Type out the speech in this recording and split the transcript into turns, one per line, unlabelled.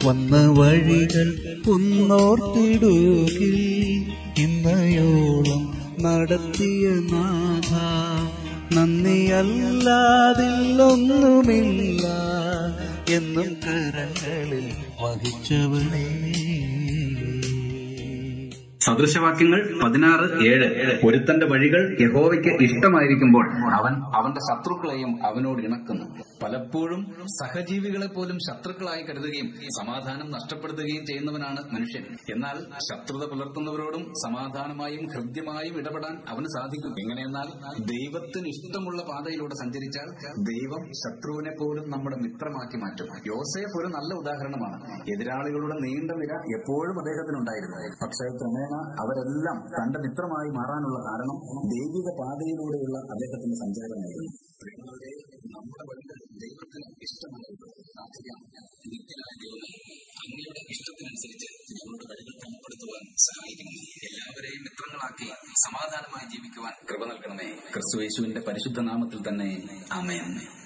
വന്ന വഴികൾ ഒന്നോർത്തിടുകിൽ ഇന്നയോളം നടത്തിയ നാഥ, നന്ദിയല്ലാതില്ലൊന്നുമില്ല എന്നും കരങ്ങളിൽ വഹിച്ചവളേ.
സദൃശവാക്യങ്ങൾ 16:7. ഒരുത്തന്റെ വഴികൾ യഹോവയ്ക്ക് ഇഷ്ടമായിരിക്കുമ്പോൾ അവൻ അവന്റെ ശത്രുക്കളെയും അവനോട് ഇണക്കുന്നു. പലപ്പോഴും സഹജീവികളെ പോലും ശത്രുക്കളായി കരുതുകയും സമാധാനം നഷ്ടപ്പെടുത്തുകയും ചെയ്യുന്നവനാണ് മനുഷ്യൻ. എന്നാൽ ശത്രുത പുലർത്തുന്നവരോടും സമാധാനമായും ഹൃദ്യമായും ഇടപെടാൻ അവന് സാധിക്കും. എങ്ങനെയെന്നാൽ ദൈവത്തിന് ഇഷ്ടമുള്ള പാതയിലൂടെ സഞ്ചരിച്ചാൽ ദൈവം ശത്രുവിനെ പോലും നമ്മുടെ മിത്രമാക്കി മാറ്റും. യോസേഫ് ഒരു നല്ല ഉദാഹരണമാണ്. എതിരാളികളുടെ നീണ്ട നിര എപ്പോഴും അദ്ദേഹത്തിനുണ്ടായിരുന്നു. പക്ഷേ ക്രമേണ അവരെല്ലാം തന്റെ മിത്രമായി മാറാനുള്ള കാരണം ദൈവിക പാതയിലൂടെയുള്ള അദ്ദേഹത്തിന്റെ സഞ്ചാരമായിരുന്നു. നമ്മുടെ വഴികൾ ദൈവത്തിന് ഇഷ്ടമായിരുന്നു. നിത്യനായ ദൈവമേ, അങ്ങയുടെ ഇഷ്ടത്തിനനുസരിച്ച് ഞങ്ങളുടെ വഴികൾ ക്രമപ്പെടുത്തുവാൻ സഹായിക്കണം. എല്ലാവരെയും മിത്രങ്ങളാക്കി സമാധാനമായി ജീവിക്കുവാൻ കൃപ നൽകണമേ. ക്രിസ്തുയേശുവിന്റെ പരിശുദ്ധ നാമത്തിൽ തന്നെ ആമേൻ.